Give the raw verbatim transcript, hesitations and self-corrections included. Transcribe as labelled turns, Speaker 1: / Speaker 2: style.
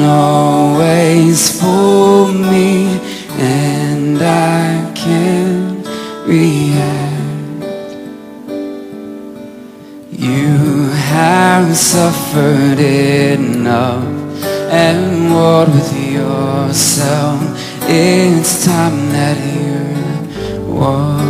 Speaker 1: always for me, and I can't react. You have suffered enough and warred with yourself. It's time that you walk